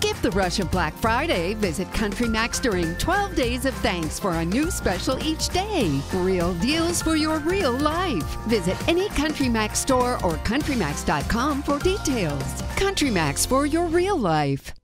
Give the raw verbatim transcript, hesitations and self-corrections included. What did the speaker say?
Skip the rush of Black Friday. Visit CountryMax during twelve days of thanks for a new special each day. Real deals for your real life. Visit any CountryMax store or country max dot com for details. CountryMax for your real life.